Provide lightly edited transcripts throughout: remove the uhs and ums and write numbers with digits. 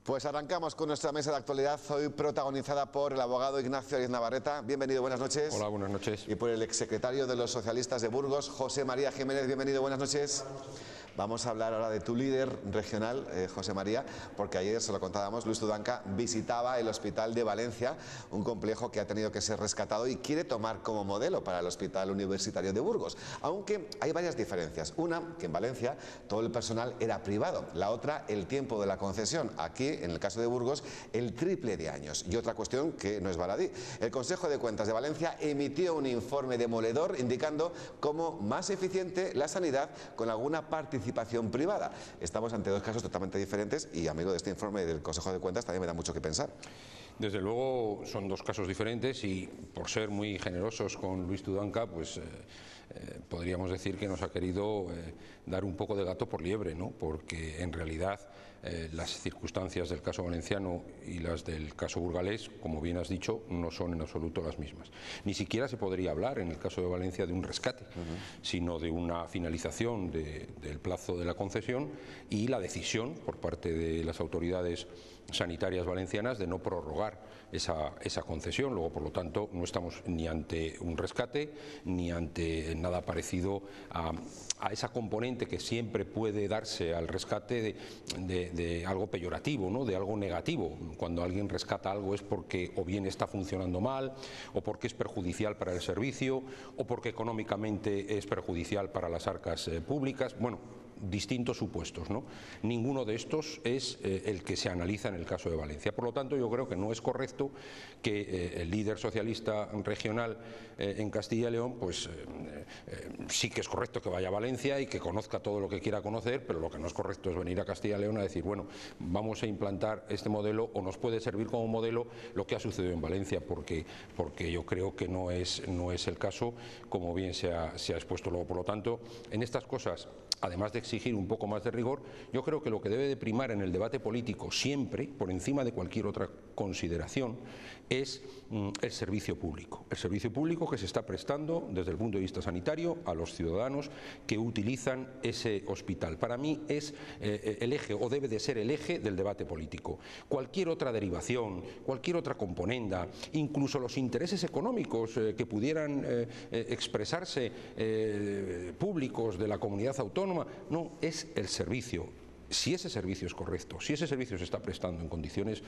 Pues arrancamos con nuestra mesa de actualidad, hoy protagonizada por el abogado Ignacio Ariz Navarrete. Bienvenido, buenas noches. Hola, buenas noches. Y por el exsecretario de los socialistas de Burgos, José María Jiménez. Bienvenido, buenas noches. Vamos a hablar ahora de tu líder regional, José María, porque ayer, se lo contábamos, Luis Tudanca visitaba el Hospital de Valencia, un complejo que ha tenido que ser rescatado y quiere tomar como modelo para el Hospital Universitario de Burgos. Aunque hay varias diferencias. Una, que en Valencia todo el personal era privado. La otra, el tiempo de la concesión. Aquí, en el caso de Burgos, el triple de años. Y otra cuestión que no es baladí. El Consejo de Cuentas de Valencia emitió un informe demoledor indicando cómo más eficiente la sanidad con alguna participación privada. Estamos ante dos casos totalmente diferentes y, amigo, de este informe del Consejo de Cuentas también me da mucho que pensar. Desde luego son dos casos diferentes y, por ser muy generosos con Luis Tudanca, pues podríamos decir que nos ha querido dar un poco de gato por liebre, ¿no? Porque en realidad las circunstancias del caso valenciano y las del caso burgalés, como bien has dicho, no son en absoluto las mismas. Ni siquiera se podría hablar en el caso de Valencia de un rescate, sino de una finalización del plazo de la concesión y la decisión por parte de las autoridades sanitarias valencianas de no prorrogar esa concesión. Luego, por lo tanto, no estamos ni ante un rescate ni ante nada parecido a esa componente que siempre puede darse al rescate de algo peyorativo, ¿no? De algo negativo. Cuando alguien rescata algo es porque o bien está funcionando mal, o porque es perjudicial para el servicio, o porque económicamente es perjudicial para las arcas públicas. Bueno, distintos supuestos, ¿no? Ninguno de estos es el que se analiza en el caso de Valencia. Por lo tanto, yo creo que no es correcto que el líder socialista regional en Castilla y León, pues sí que es correcto que vaya a Valencia y que conozca todo lo que quiera conocer, pero lo que no es correcto es venir a Castilla y León a decir, bueno, vamos a implantar este modelo o nos puede servir como modelo lo que ha sucedido en Valencia, porque yo creo que no es el caso, como bien se ha expuesto luego. Por lo tanto, en estas cosas, además de exigir un poco más de rigor, yo creo que lo que debe de primar en el debate político siempre, por encima de cualquier otra consideración, es el servicio público. El servicio público que se está prestando desde el punto de vista sanitario a los ciudadanos que utilizan ese hospital. Para mí es el eje, o debe de ser el eje del debate político. Cualquier otra derivación, cualquier otra componenda, incluso los intereses económicos que pudieran expresarse públicos de la comunidad autónoma, no, es el servicio. Si ese servicio es correcto, si ese servicio se está prestando en condiciones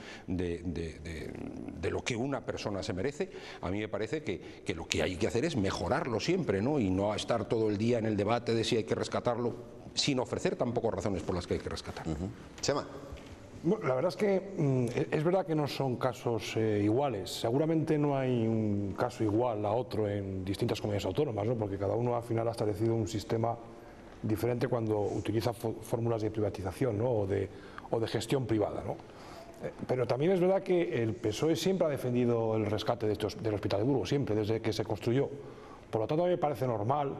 de lo que una persona se merece, a mí me parece que lo que hay que hacer es mejorarlo siempre, ¿no? Y no estar todo el día en el debate de si hay que rescatarlo, sin ofrecer tampoco razones por las que hay que rescatarlo. Chema. Bueno, la verdad es que es verdad que no son casos iguales. Seguramente no hay un caso igual a otro en distintas comunidades autónomas, ¿no? Porque cada uno al final ha establecido un sistema diferente cuando utiliza fórmulas de privatización, ¿no? o de gestión privada, ¿no? Pero también es verdad que el PSOE siempre ha defendido el rescate del Hospital de Burgos, siempre, desde que se construyó. Por lo tanto, a mí me parece normal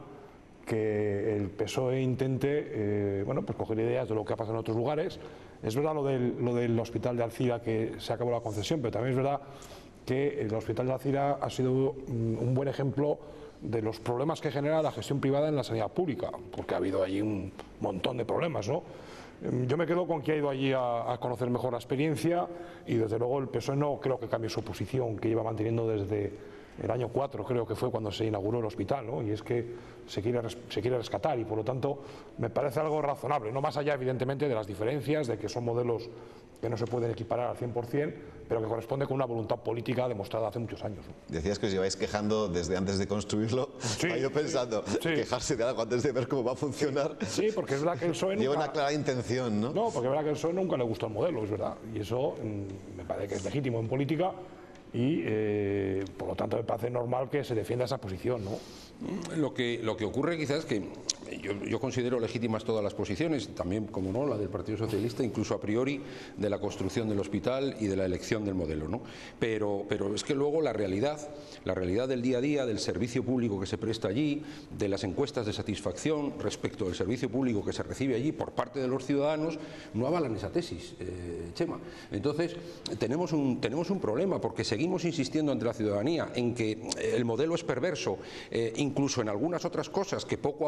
que el PSOE intente bueno, pues coger ideas de lo que ha pasado en otros lugares. Es verdad lo del Hospital de Alcira, que se acabó la concesión, pero también es verdad que el Hospital de Alcira ha sido un buen ejemplo de los problemas que genera la gestión privada en la sanidad pública, porque ha habido allí un montón de problemas, ¿no? Yo me quedo con que ha ido allí a conocer mejor la experiencia y desde luego el PSOE no creo que cambie su posición que lleva manteniendo desde el año 4, creo que fue cuando se inauguró el hospital, ¿no? Y es que se quiere rescatar y por lo tanto me parece algo razonable, no más allá evidentemente de las diferencias, de que son modelos que no se pueden equiparar al 100%, pero que corresponde con una voluntad política demostrada hace muchos años, ¿no? Decías que os lleváis quejando desde antes de construirlo. Sí, he ido pensando, quejarse de algo antes de ver cómo va a funcionar. Sí, porque es verdad que el PSOE nunca... Lleva una clara intención, ¿no? No, porque es verdad que el PSOE nunca le gustó el modelo, es verdad, y eso me parece que es legítimo en política y por lo tanto me parece normal que se defienda esa posición, ¿no? Lo que ocurre quizás es que yo considero legítimas todas las posiciones, también, como no, la del Partido Socialista, incluso a priori de la construcción del hospital y de la elección del modelo, ¿no? Pero es que luego la realidad del día a día, del servicio público que se presta allí, de las encuestas de satisfacción respecto del servicio público que se recibe allí por parte de los ciudadanos, no avalan esa tesis, Chema. Entonces, tenemos un problema, porque seguimos insistiendo ante la ciudadanía en que el modelo es perverso, incluso en algunas otras cosas que poco a poco se han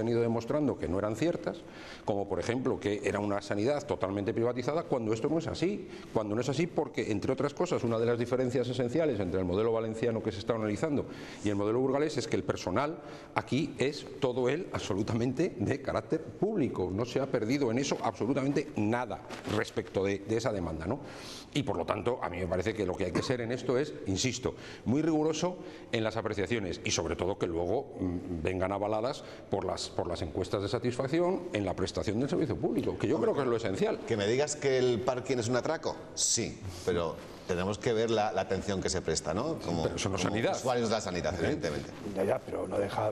han ido demostrando que no eran ciertas, como por ejemplo que era una sanidad totalmente privatizada, cuando esto no es así. Cuando no es así porque, entre otras cosas, una de las diferencias esenciales entre el modelo valenciano que se está analizando y el modelo burgalés es que el personal aquí es todo él absolutamente de carácter público. No se ha perdido en eso absolutamente nada respecto de esa demanda, ¿no? Y por lo tanto, a mí me parece que lo que hay que ser en esto es, insisto, muy riguroso en las apreciaciones y sobre todo que luego vengan avaladas por las encuestas de satisfacción en la prestación del servicio público, que yo creo que es lo esencial. Que me digas que el parking es un atraco, sí, pero tenemos que ver la atención que se presta, ¿no? Pero eso no es sanidad. Usuarios de la sanidad, evidentemente. Pero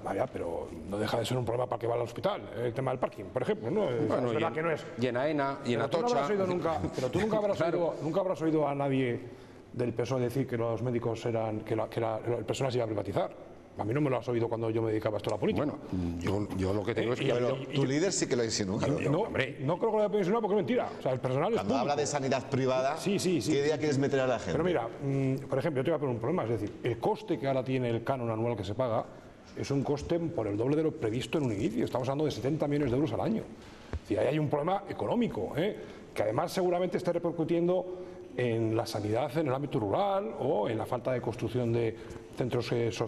no deja de ser un problema para que va al hospital, el tema del parking, por ejemplo, ¿no? Bueno, es verdad que no es. Y en Aena, y en Atocha. Pero tú nunca habrás oído a nadie del PSOE decir que los médicos el personal se iba a privatizar. A mí no me lo has oído cuando yo me dedicaba a esto a la política. Bueno, yo lo que te digo es que... Pero tu líder sí que lo ha insinuado. No creo que lo haya insinuado porque es mentira. O sea, el personal es Cuando habla de sanidad privada, sí. ¿qué idea quieres meter a la gente? Pero mira, por ejemplo, yo te voy a poner un problema. Es decir, el coste que ahora tiene el canon anual que se paga es un coste por el doble de lo previsto en un inicio. Estamos hablando de 70 millones de euros al año. Es decir, ahí hay un problema económico, que además seguramente está repercutiendo en la sanidad en el ámbito rural o en la falta de construcción de centros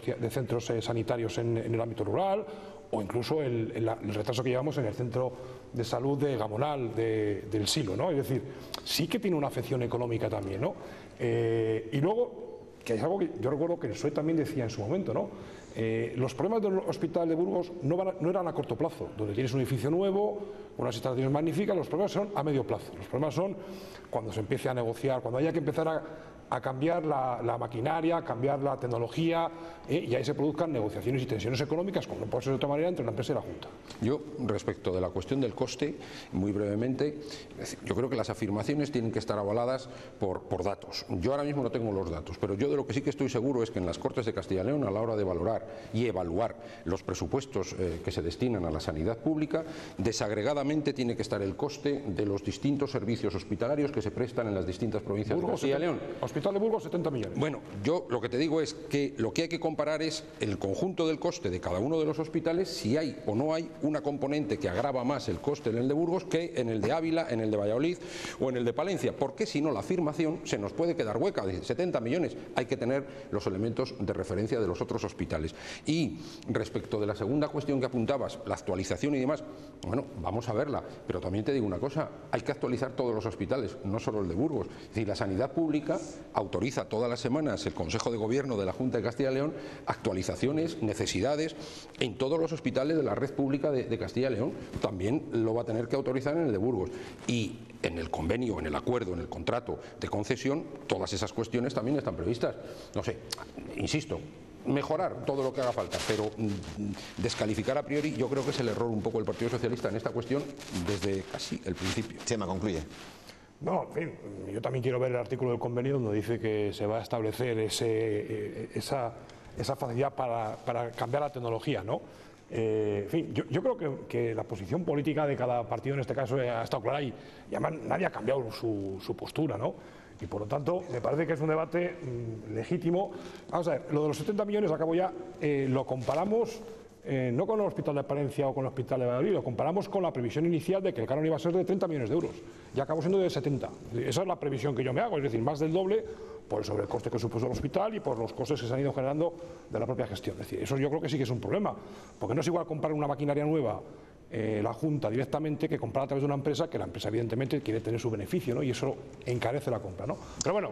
sanitarios en el ámbito rural, o incluso el retraso que llevamos en el centro de salud de Gamonal, del Silo, ¿no? Es decir, sí que tiene una afección económica también, ¿no? Y luego, que es algo que yo recuerdo que el PSOE también decía en su momento, ¿no? Los problemas del hospital de Burgos no eran a corto plazo, donde tienes un edificio nuevo, unas instalaciones magníficas. Los problemas son a medio plazo. Los problemas son cuando se empiece a negociar, cuando haya que empezar a cambiar la maquinaria, a cambiar la tecnología, y ahí se produzcan negociaciones y tensiones económicas, como no puede ser de otra manera, entre la empresa y la Junta. Yo, respecto de la cuestión del coste, muy brevemente, yo creo que las afirmaciones tienen que estar avaladas por datos. Yo ahora mismo no tengo los datos, pero yo de lo que sí que estoy seguro es que en las Cortes de Castilla y León, a la hora de valorar y evaluar los presupuestos que se destinan a la sanidad pública, desagregadamente tiene que estar el coste de los distintos servicios hospitalarios que se prestan en las distintas provincias de Castilla y León. Hospital de Burgos, 70 millones. Bueno, yo lo que te digo es que lo que hay que comparar es el conjunto del coste de cada uno de los hospitales, si hay o no hay una componente que agrava más el coste en el de Burgos que en el de Ávila, en el de Valladolid o en el de Palencia, porque si no la afirmación se nos puede quedar hueca. De 70 millones hay que tener los elementos de referencia de los otros hospitales. Y respecto de la segunda cuestión que apuntabas, la actualización y demás, bueno, vamos a verla, pero también te digo una cosa, hay que actualizar todos los hospitales, no solo el de Burgos. Es decir, la sanidad pública autoriza todas las semanas el Consejo de Gobierno de la Junta de Castilla y León actualizaciones, necesidades en todos los hospitales de la red pública de Castilla y León. También lo va a tener que autorizar en el de Burgos. Y en el convenio, en el acuerdo, en el contrato de concesión, todas esas cuestiones también están previstas. No sé, insisto, mejorar todo lo que haga falta, pero descalificar a priori, yo creo que es el error un poco del Partido Socialista en esta cuestión desde casi el principio. Chema, concluye. No, en fin, yo también quiero ver el artículo del convenio donde dice que se va a establecer esa facilidad para cambiar la tecnología, ¿no? En fin, yo creo que la posición política de cada partido en este caso ha estado clara y además nadie ha cambiado su postura, ¿no? Y por lo tanto, me parece que es un debate legítimo. Vamos a ver, lo de los 70 millones, acabo ya, lo comparamos no con el Hospital de Palencia o con el Hospital de Valladolid, lo comparamos con la previsión inicial de que el canon iba a ser de 30 millones de euros. Y acabó siendo de 70. Esa es la previsión que yo me hago, es decir, más del doble por el sobrecoste que supuso el hospital y por los costes que se han ido generando de la propia gestión. Es decir, eso yo creo que sí que es un problema, porque no es igual comprar una maquinaria nueva la Junta directamente que comprar a través de una empresa, que la empresa evidentemente quiere tener su beneficio, ¿no? Y eso encarece la compra, ¿no? Pero bueno,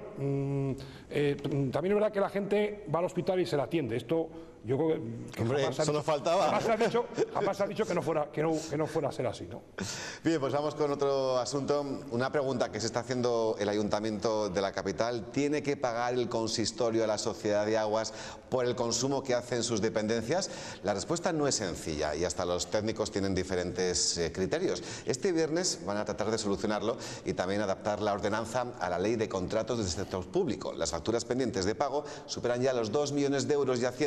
también es verdad que la gente va al hospital y se la atiende. Esto yo creo que hombre, solo faltaba. Jamás se ha dicho que no fuera a ser así, ¿no? Bien, pues vamos con otro asunto. Una pregunta que se está haciendo el Ayuntamiento de la capital: ¿tiene que pagar el consistorio a la Sociedad de Aguas por el consumo que hace en sus dependencias? La respuesta no es sencilla y hasta los técnicos tienen diferentes criterios. Este viernes van a tratar de solucionarlo y también adaptar la ordenanza a la ley de contratos del sector público. Las facturas pendientes de pago superan ya los 2 millones de euros y Hacienda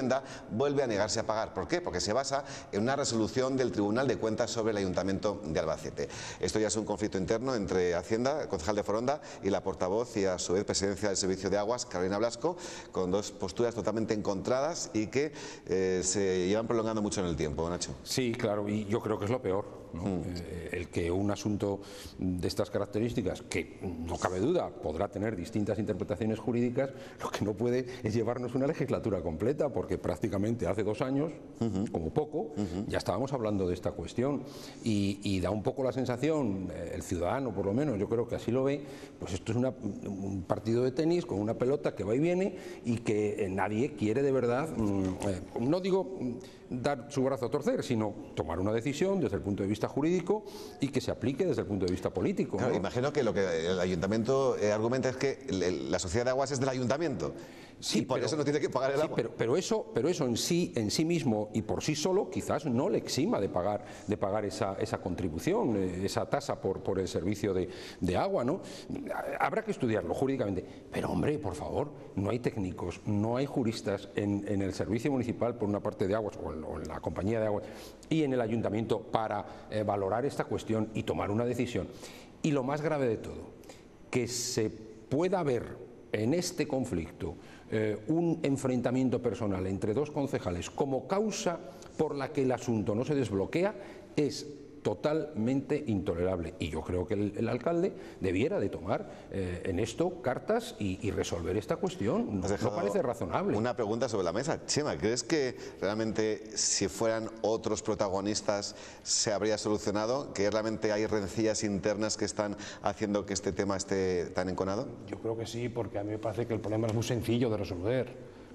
vuelve a negarse a pagar. ¿Por qué? Porque se basa en una resolución del Tribunal de Cuentas sobre el Ayuntamiento de Albacete. Esto ya es un conflicto interno entre Hacienda, el concejal de Foronda, y la portavoz y a su vez presidenta del Servicio de Aguas, Carolina Blasco, con dos posturas totalmente encontradas y que se llevan prolongando mucho en el tiempo, Nacho. Sí, claro, y yo creo que es lo peor, ¿no? El que un asunto de estas características, que no cabe duda podrá tener distintas interpretaciones jurídicas, lo que no puede es llevarnos una legislatura completa, porque prácticamente hace 2 años, como poco, ya estábamos hablando de esta cuestión y da un poco la sensación, el ciudadano por lo menos, yo creo que así lo ve, pues esto es un partido de tenis con una pelota que va y viene y que nadie quiere de verdad, no digo dar su brazo a torcer, sino tomar una decisión desde el punto de vista jurídico y que se aplique desde el punto de vista político. Claro, ¿no? imagino que lo que el ayuntamiento argumenta es que la sociedad de aguas es del ayuntamiento. Sí, y por eso no tiene que pagar el agua. Pero eso en sí mismo y por sí solo quizás no le exima de pagar esa contribución, esa tasa por el servicio de agua, ¿no? Habrá que estudiarlo jurídicamente. Pero hombre, por favor, no hay técnicos, no hay juristas en el servicio municipal por una parte de aguas o en la compañía de aguas y en el ayuntamiento para valorar esta cuestión y tomar una decisión. Y lo más grave de todo, que se pueda ver en este conflicto un enfrentamiento personal entre 2 concejales como causa por la que el asunto no se desbloquea es totalmente intolerable y yo creo que el alcalde debiera de tomar en esto cartas y resolver esta cuestión. No parece razonable. Una pregunta sobre la mesa. Chema, ¿crees que realmente si fueran otros protagonistas se habría solucionado? ¿Que realmente hay rencillas internas que están haciendo que este tema esté tan enconado? Yo creo que sí, porque a mí me parece que el problema es muy sencillo de resolver.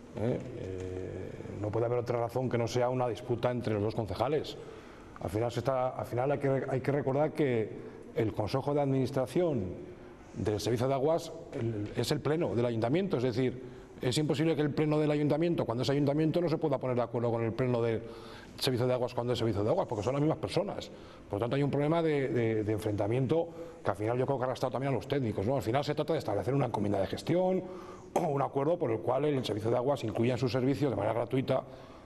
No puede haber otra razón que no sea una disputa entre los 2 concejales. Al final hay que recordar que el Consejo de Administración del Servicio de Aguas es el pleno del ayuntamiento, es decir, es imposible que el pleno del ayuntamiento, cuando es ayuntamiento, no se pueda poner de acuerdo con el pleno del Servicio de Aguas cuando es Servicio de Aguas, porque son las mismas personas. Por lo tanto, hay un problema de enfrentamiento que al final yo creo que ha arrastrado también a los técnicos, ¿no? Al final se trata de establecer una encomienda de gestión o un acuerdo por el cual el Servicio de Aguas incluya en sus servicios de manera gratuita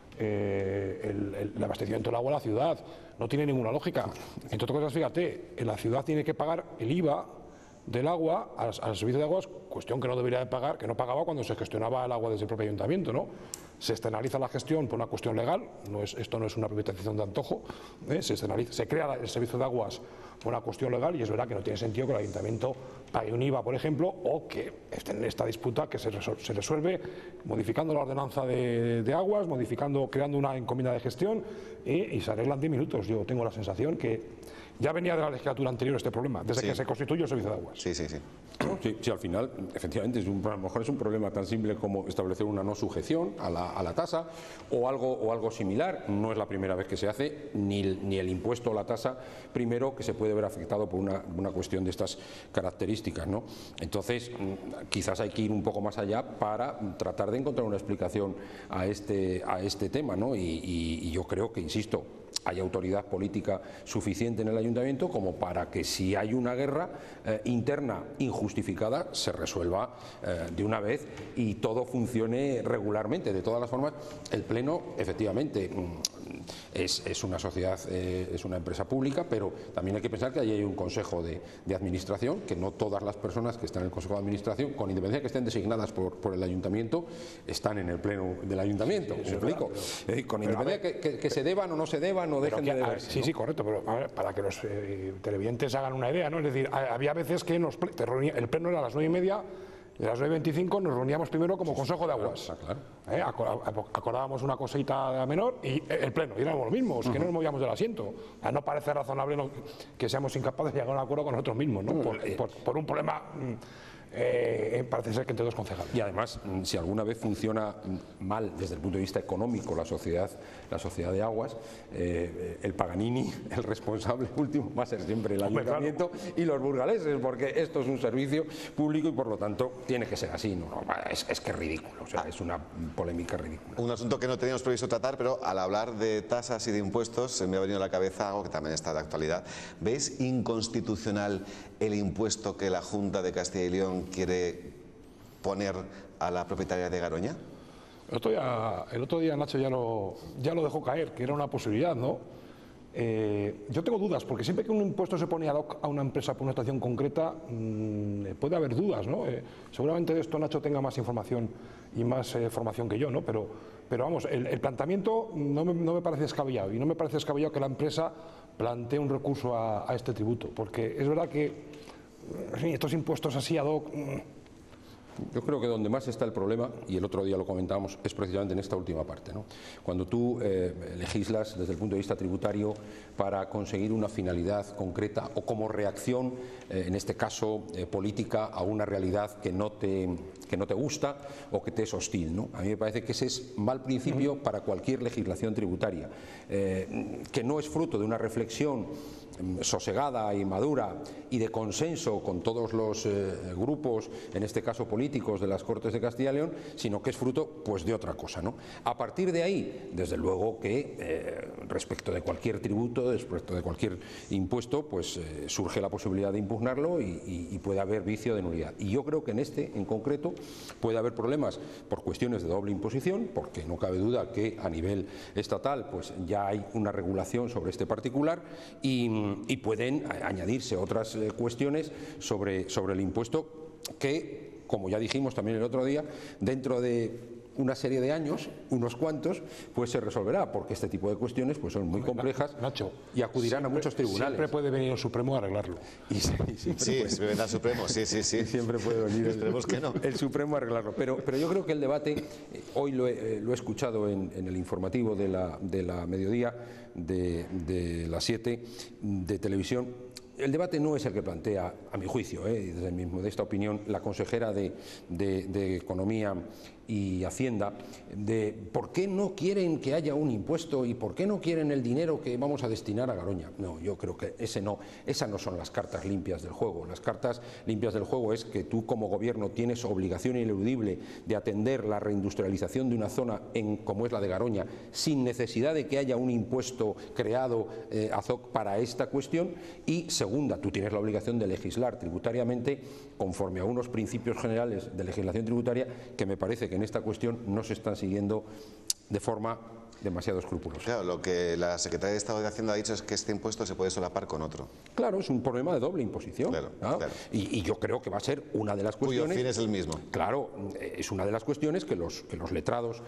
el abastecimiento del agua a la ciudad. No tiene ninguna lógica. Entre otras cosas, fíjate, la ciudad tiene que pagar el IVA del agua al servicio de aguas, cuestión que no debería de pagar, que no pagaba cuando se gestionaba el agua desde el propio ayuntamiento, ¿no? Se externaliza la gestión por una cuestión legal, esto no es una privatización de antojo, se crea el servicio de aguas por una cuestión legal y es verdad que no tiene sentido que el ayuntamiento pague un IVA, por ejemplo, o que estén en esta disputa que se resuelve modificando la ordenanza de aguas, creando una encomienda de gestión y se arreglan 10 minutos. Yo tengo la sensación que ya venía de la legislatura anterior este problema, desde que se constituyó el servicio de aguas. Sí. Sí, al final, efectivamente, a lo mejor es un problema tan simple como establecer una no sujeción a la tasa o algo similar. No es la primera vez que se hace, ni el impuesto o la tasa, primero, que se puede ver afectado por una cuestión de estas características, ¿no? Entonces, quizás hay que ir un poco más allá para tratar de encontrar una explicación a este tema, ¿no? Y yo creo que, insisto, hay autoridad política suficiente en el ayuntamiento como para que si hay una guerra interna injustificada se resuelva de una vez y todo funcione regularmente. De todas las formas, el Pleno efectivamente es una sociedad, es una empresa pública, pero también hay que pensar que ahí hay un consejo de administración, que no todas las personas que están en el consejo de administración, con independencia de que estén designadas por el ayuntamiento, están en el pleno del ayuntamiento. ¿Me explico? Con independencia que se deban o no se deban o dejen de deberse. Sí, correcto, pero a ver, para que los televidentes hagan una idea, ¿no? Es decir, había veces que el pleno era a las 9:30. Y a las 9:25 nos reuníamos primero como Consejo de Aguas. Claro. Acordábamos una cosita menor y el pleno, y éramos los mismos, que no nos movíamos del asiento. No parece razonable que seamos incapaces de llegar a un acuerdo con nosotros mismos, ¿no? Por un problema, parece ser que entre 2 concejales. Y además, si alguna vez funciona mal desde el punto de vista económico la sociedad de aguas, el Paganini, el responsable último, va a ser siempre el ayuntamiento y los burgaleses, porque esto es un servicio público y por lo tanto tiene que ser así. Es que es ridículo, o sea, es una polémica ridícula. Un asunto que no teníamos previsto tratar, pero al hablar de tasas y de impuestos se me ha venido a la cabeza algo que también está de actualidad. ¿Veis inconstitucional el impuesto que la Junta de Castilla y León quiere poner a la propietaria de Garoña? El otro día Nacho ya lo dejó caer, que era una posibilidad, ¿no? Yo tengo dudas, porque siempre que un impuesto se pone ad hoc a una empresa por una situación concreta, puede haber dudas, ¿no? Seguramente de esto Nacho tenga más información y más formación que yo, ¿no? Pero vamos, el planteamiento no me parece descabellado, y no me parece descabellado que la empresa plantee un recurso a este tributo, porque es verdad que en fin, estos impuestos así ad hoc... Yo creo que donde más está el problema, y el otro día lo comentábamos, es precisamente en esta última parte, ¿no? Cuando tú legislas desde el punto de vista tributario para conseguir una finalidad concreta o como reacción, en este caso política, a una realidad que no te gusta o que te es hostil, ¿no? A mí me parece que ese es mal principio para cualquier legislación tributaria, que no es fruto de una reflexión sosegada y madura y de consenso con todos los grupos, en este caso políticos, de las Cortes de Castilla y León, sino que es fruto pues de otra cosa, ¿no? A partir de ahí, desde luego que respecto de cualquier tributo, respecto de cualquier impuesto, pues surge la posibilidad de impugnarlo y puede haber vicio de nulidad. Y yo creo que en este, en concreto, puede haber problemas por cuestiones de doble imposición, porque no cabe duda que a nivel estatal pues ya hay una regulación sobre este particular y pueden añadirse otras cuestiones sobre el impuesto que, como ya dijimos también el otro día, dentro de una serie de años, unos cuantos, pues se resolverá, porque este tipo de cuestiones pues son muy complejas, Nacho, y acudirán a muchos tribunales. Siempre puede venir el Supremo a arreglarlo. Siempre vendrá el Supremo, sí. Siempre puede venir el Supremo a arreglarlo. Pero yo creo que el debate, hoy lo he escuchado en el informativo de la mediodía, de las 7 de televisión. El debate no es el que plantea, a mi juicio, desde mi modesta opinión, la consejera de Economía y Hacienda, de por qué no quieren que haya un impuesto y por qué no quieren el dinero que vamos a destinar a Garoña. No, yo creo que esas no son las cartas limpias del juego. Las cartas limpias del juego es que tú como gobierno tienes obligación ineludible de atender la reindustrialización de una zona como es la de Garoña, sin necesidad de que haya un impuesto creado ad hoc para esta cuestión. Y segunda, tú tienes la obligación de legislar tributariamente conforme a unos principios generales de legislación tributaria que me parece que en esta cuestión no se están siguiendo de forma demasiado escrupulosa. Claro, lo que la Secretaría de Estado de Hacienda ha dicho es que este impuesto se puede solapar con otro. Claro, es un problema de doble imposición. Claro. Y yo creo que va a ser una de las cuestiones... Cuyo fin es el mismo. Claro, es una de las cuestiones que los letrados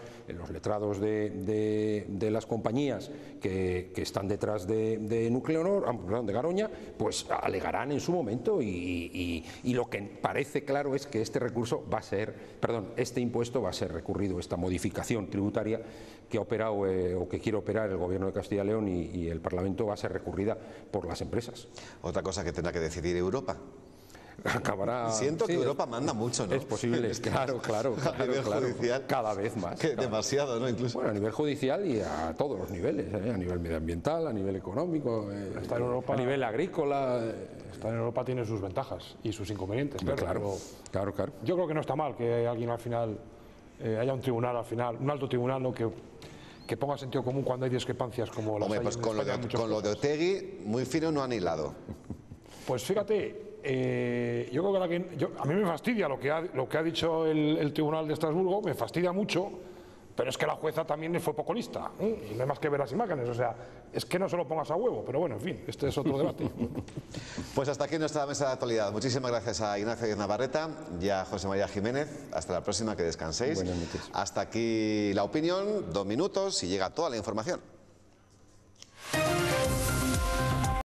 de las compañías que están detrás de Nuclenor, de Garoña, pues alegarán en su momento, y lo que parece claro es que este impuesto va a ser recurrido, esta modificación tributaria que ha operado o que quiere operar el Gobierno de Castilla y León y el Parlamento, va a ser recurrida por las empresas. Otra cosa que tendrá que decidir Europa. Acabará... Siento que Europa manda mucho, ¿no? Es posible, claro. A nivel judicial. Cada vez más. Demasiado, ¿no? Incluso. Bueno, a nivel judicial y a todos los niveles, a nivel medioambiental, a nivel económico, en Europa, a nivel agrícola. Estar en Europa tiene sus ventajas y sus inconvenientes. Claro. Yo creo que no está mal que alguien al final, haya un tribunal al final, un alto tribunal, ¿no? que ponga sentido común cuando hay discrepancias como las hay pues en con España, lo de Otegi, muy fino no han hilado. Pues fíjate, yo creo que a mí me fastidia lo que ha dicho el Tribunal de Estrasburgo, me fastidia mucho, pero es que la jueza también fue poco lista, y no hay más que ver las imágenes, o sea, es que no se lo pongas a huevo, pero bueno, en fin, este es otro debate. Pues hasta aquí nuestra mesa de actualidad. Muchísimas gracias a Ignacio Díaz Navarrete y a José María Jiménez. Hasta la próxima, que descanséis. Buenas noches. Hasta aquí la opinión, 2 minutos y llega toda la información.